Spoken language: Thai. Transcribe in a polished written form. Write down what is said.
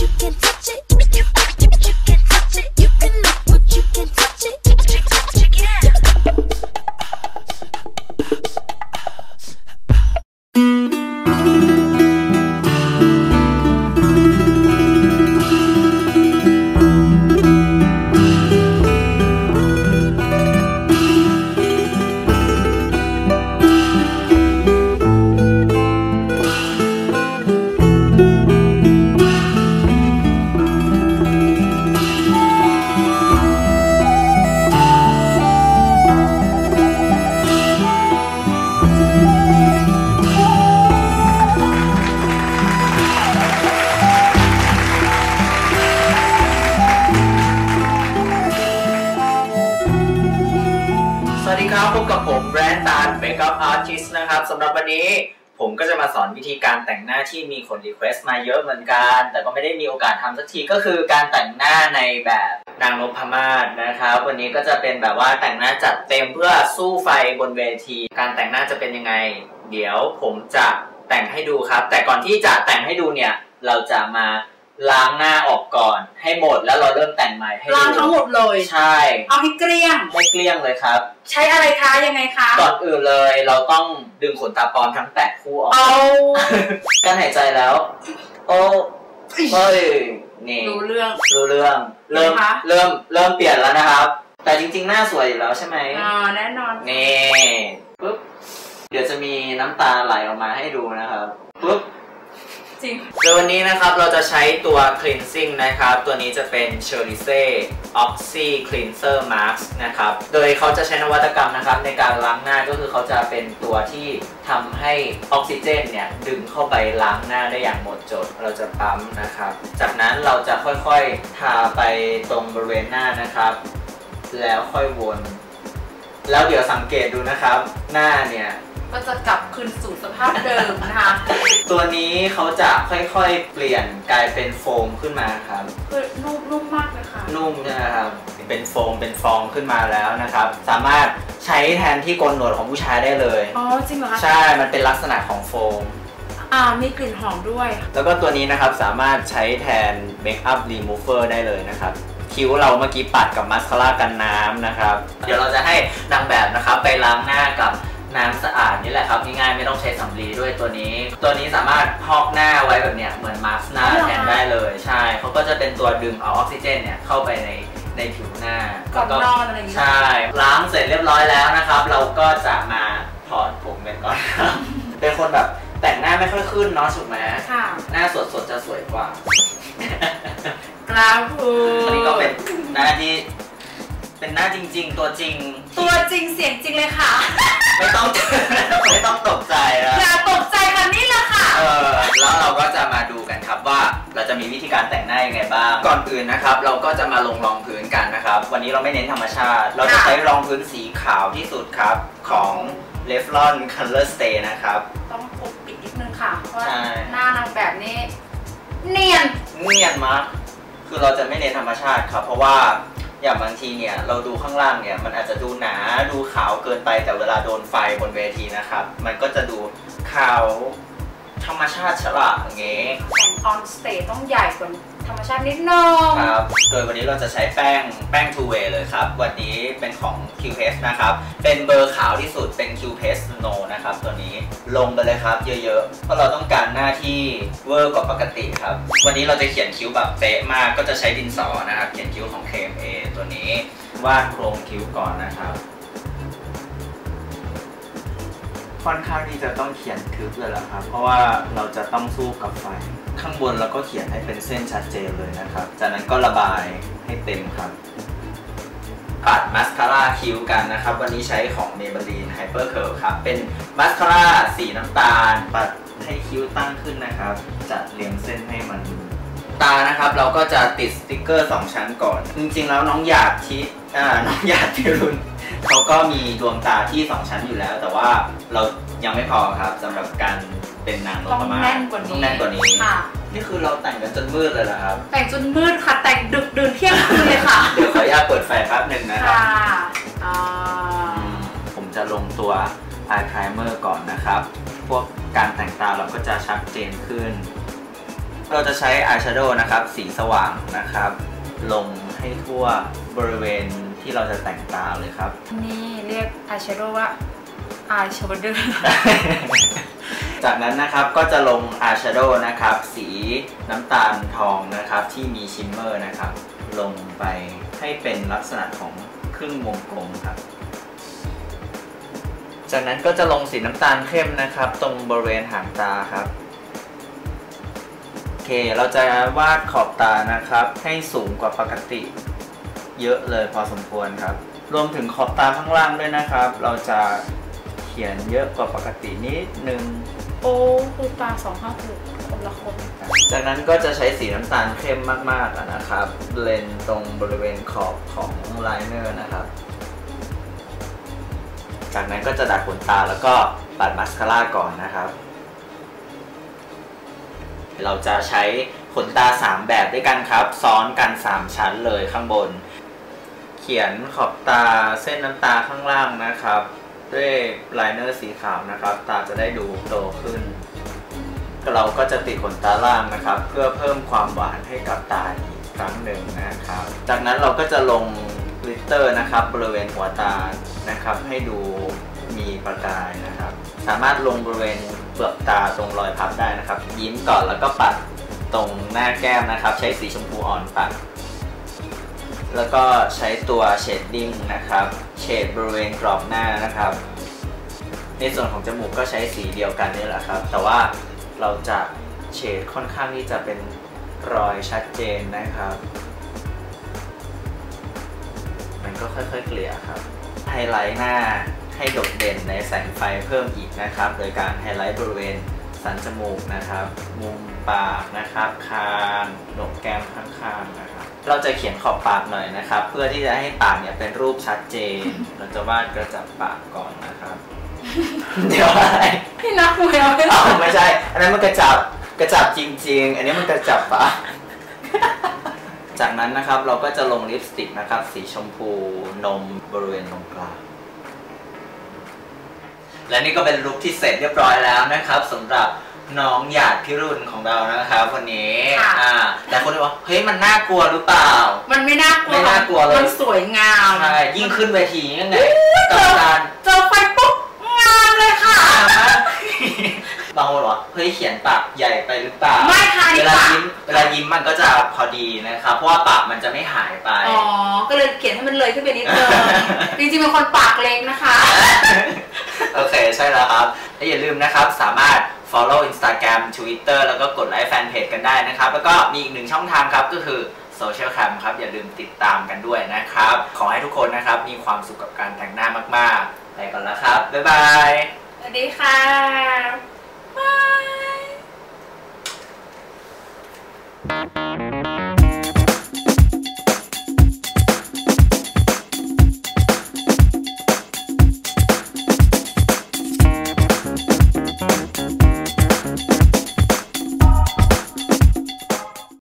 พบกับผมแบรนด์ตาลเมคอัพอาร์ติสต์นะครับสำหรับวันนี้ผมก็จะมาสอนวิธีการแต่งหน้าที่มีคนรีเควสต์มาเยอะเหมือนกันแต่ก็ไม่ได้มีโอกาสทำสักทีก็คือการแต่งหน้าในแบบนางนพมาศนะครับวันนี้ก็จะเป็นแบบว่าแต่งหน้าจัดเต็มเพื่อสู้ไฟบนเวทีการแต่งหน้าจะเป็นยังไงเดี๋ยวผมจะแต่งให้ดูครับแต่ก่อนที่จะแต่งให้ดูเนี่ยเราจะมาล้างหน้าออกก่อนให้หมดแล้วเราเริ่มแต่งใหม่ให้ล้างทั้งหมดเลยใช่เอาให้เกลี้ยงเลยครับใช้อะไรคะยังไงคะก่อนอื่นเลยเราต้องดึงขนตาปลอมทั้ง8คู่ออกการหายใจแล้วโอ้เฮ้ยนี่รู้เรื่องเริ่มเปลี่ยนแล้วนะครับแต่จริงๆหน้าสวยอยู่แล้วใช่ไหมแน่นอนนี่ปุ๊บเดี๋ยวจะมีน้ำตาไหลออกมาให้ดูนะครับปุ๊บโดยวันนี้นะครับเราจะใช้ตัว cleansing นะครับตัวนี้จะเป็น Cherice Oxy Cleanser Mask นะครับโดยเขาจะใช้นวัตกรรมนะครับในการล้างหน้าก็คือเขาจะเป็นตัวที่ทำให้ออกซิเจนเนี่ยดึงเข้าไปล้างหน้าได้อย่างหมดจดเราจะปั๊มนะครับจากนั้นเราจะค่อยๆทาไปตรงบริเวณหน้านะครับแล้วค่อยวนแล้วเดี๋ยวสังเกตดูนะครับหน้าเนี่ยก็จะกลับคืนสู่สภาพเดิมนะคะตัวนี้เขาจะค่อยๆเปลี่ยนกลายเป็นโฟมขึ้นมาครับคือนุ่มมากเลยค่ะนุ่มใช่ไหมครับเป็นโฟมเป็นฟองขึ้นมาแล้วนะครับสามารถใช้แทนที่โกนหนวดของผู้ชายได้เลยอ๋อจริงเหรอคะใช่มันเป็นลักษณะของโฟมมีกลิ่นหอมด้วยแล้วก็ตัวนี้นะครับสามารถใช้แทนเมคอัพรีมูเวอร์ได้เลยนะครับคิ้วเราเมื่อกี้ปัดกับมาสคาร่ากันน้ำนะครับเดี๋ยวเราจะให้นางแบบนะครับไปล้างหน้ากับน้ำสะอาดนี่แหละครับง่ายๆไม่ต้องใช้สำลีด้วยตัวนี้สามารถพอกหน้าไว้แบบเนี้ยเหมือนมาสก์หน้าแทนได้เลยใช่เขาก็จะเป็นตัวดึงเอาออกซิเจนเนี่ยเข้าไปในผิวหน้าก่อนนอนอะไรอย่างเงี้ยใช่ล้างเสร็จเรียบร้อยแล้วนะครับเราก็จะมาถอดผมกันก่อนครับเป็นคนแบบแต่งหน้าไม่ค่อยขึ้นเนาะถูกไหมหน้าสดจะสวยกว่ากราฟพูอันนี้ก็เป็นหน้าที่เป็นหน้าจริงๆตัวจริงเสียงจริงเลยค่ะไม่ต้องตกใจนะอย่าตกใจค่ะนี่แหละค่ะแล้วเราก็จะมาดูกันครับว่าเราจะมีวิธีการแต่งหน้ายังไงบ้างก่อนอื่นนะครับเราก็จะมาลงรองพื้นกันนะครับวันนี้เราไม่เน้นธรรมชาติเราจะใช้รองพื้นสีขาวที่สุดครับของ Revlon Color Stay นะครับต้องปกปิดนิดนึงค่ะเพราะหน้านางแบบนี้เนียนมากคือเราจะไม่เน้นธรรมชาติครับเพราะว่าอย่างบางทีเนี่ยเราดูข้างล่างเนี่ยมันอาจจะดูหนาดูขาวเกินไปแต่เวลาโดนไฟบนเวทีนะครับมันก็จะดูขาวธรรมชาติฉลาดอย่างเงี้ยแต่งออนสเตจต้องใหญ่กว่าธรรมชาตินิดนึงครับโดยวันนี้เราจะใช้แป้ง Two Way เลยครับวันนี้เป็นของ Q-Paste นะครับเป็นเบอร์ขาวที่สุดเป็น Q-Paste Snow นะครับตัวนี้ลงไปเลยครับเยอะๆเพราะเราต้องการหน้าที่เวอร์กว่าปกติครับวันนี้เราจะเขียนคิ้วแบบเป๊ะมากก็จะใช้ดินสอนะครับเขียนคิ้วของ KMA ตัวนี้วาดโครงคิ้วก่อนนะครับค่อนข้างที่จะต้องเขียนทึบเลยแหละครับเพราะว่าเราจะต้องสู้กับไฟข้างบนเราก็เขียนให้เป็นเส้นชัดเจนเลยนะครับจากนั้นก็ระบายให้เต็มครับปัดมาสคาร่าคิ้วกันนะครับวันนี้ใช้ของ Maybelline Hyper Curl ครับเป็นมาสคาร่าสีน้ำตาลปัดให้คิ้วตั้งขึ้นนะครับจัดเรียงเส้นให้มันตานะครับเราก็จะติดสติ๊กเกอร์2ชั้นก่อนจริงๆแล้วน้องหยาดพิรุณเขาก็มีดวงตาที่2ชั้นอยู่แล้วแต่ว่าเรายังไม่พอครับสำหรับการเป็นนางนพมาศต้องแน่นกว่านี้นี่คือเราแต่งกันจนมืดเลยเหรอครับแต่งจนมืดค่ะแต่งดึกดื่นเที่ยงคืนเลยค่ะเดี๋ยวขออนุญาตเปิดไฟแป๊บหนึ่งนะครับผมจะลงตัวอายไพรเมอร์ก่อนนะครับพวกการแต่งตาเราก็จะชัดเจนขึ้นเราจะใช้อายแชโดว์นะครับสีสว่างนะครับลงให้ทั่วบริเวณที่เราจะแต่งตาเลยครับนี่เรียกอายแชโดว์ว่าอายแชโดว์จากนั้นนะครับก็จะลงอายแชโดว์นะครับสีน้ำตาลทองนะครับที่มีชิมเมอร์นะครับลงไปให้เป็นลักษณะของครึ่งวงกลมครับจากนั้นก็จะลงสีน้ำตาลเข้มนะครับตรงบริเวณหางตาครับโอเคเราจะวาดขอบตานะครับให้สูงกว่าปกติเยอะเลยพอสมควรครับรวมถึงขอบตาข้างล่างด้วยนะครับเราจะเขียนเยอะกว่าปกตินิดนึงโอ้คือตา256คนละคนจากนั้นก็จะใช้สีน้ำตาลเข้มมากๆนะครับเบลนตรงบริเวณขอบของไลเนอร์นะครับจากนั้นก็จะดัดขนตาแล้วก็ปัดมัสคาร่าก่อนนะครับเราจะใช้ขนตา3แบบด้วยกันครับซ้อนกัน3ชั้นเลยข้างบนเขียนขอบตาเส้นน้ำตาข้างล่างนะครับด้วยไลเนอร์สีขาวนะครับตาจะได้ดูโตขึ้นเราก็จะติดขนตาล่างนะครับเพื่อเพิ่มความหวานให้กับตาอีกครั้งหนึ่งนะครับจากนั้นเราก็จะลงกลิตเตอร์นะครับบริเวณหัวตานะครับให้ดูมีประกายนะครับสามารถลงบริเวณเปลือกตาตรงรอยพับได้นะครับยิ้มก่อนแล้วก็ปัดตรงหน้าแก้มนะครับใช้สีชมพูอ่อนปัดแล้วก็ใช้ตัวเชดดิ้งนะครับเฉดบริเวณกรอบหน้านะครับในส่วนของจมูกก็ใช้สีเดียวกันนี่แหละครับแต่ว่าเราจะเฉดค่อนข้างที่จะเป็นรอยชัดเจนนะครับมันก็ค่อยๆเกลี่ยครับไฮไลท์หน้าให้โดดเด่นในแสงไฟเพิ่มอีกนะครับโดยการไฮไลท์บริเวณสันจมูกนะครับมุมปากนะครับคางโหนกแก้มข้างๆนะครับเราจะเขียนขอบปากหน่อยนะครับเพื่อที่จะให้ปากเนี่ยเป็นรูปชัดเจนเราจะวาดกระจับปากก่อนนะครับเดี๋ยวอะไรพี่นักมวยไม่ใช่อันนั้นมันกระจับจริงๆอันนี้มันกระจับปากจากนั้นนะครับเราก็จะลงลิปสติกนะครับสีชมพูนมบริเวณตรงกลางและนี่ก็เป็นลุคที่เสร็จเรียบร้อยแล้วนะครับสำหรับน้องหยาดพิรุณของเรานะครับวันนี้แต่คนบอกว่าเฮ้ยมันน่ากลัวหรือเปล่ามันไม่น่ากลัวเลยมันสวยงามใช่ยิ่งขึ้นเวทียังไงกับการเจอไฟปุ๊บงามเลยค่ะบางคนบอกเฮ้ยเขียนปากใหญ่ไปหรือเปล่าไม่ค่ะเวลายิ้มมันก็จะพอดีนะครับเพราะว่าปากมันจะไม่หายไปอ๋อก็เลยเขียนให้มันเลยขึ้นไปนิดนึงจริงๆเป็นคนปากเล็กนะคะโอเคใช่แล้วครับและอย่าลืมนะครับสามารถ follow Instagram Twitter แล้วก็กดไลค์แฟนเพจกันได้นะครับแล้วก็มีอีกหนึ่งช่องทางครับก็คือ Social Cam ครับอย่าลืมติดตามกันด้วยนะครับขอให้ทุกคนนะครับมีความสุขกับการแต่งหน้ามากๆไปก่อนแล้วครับบ๊ายบายสวัสดีค่ะบาย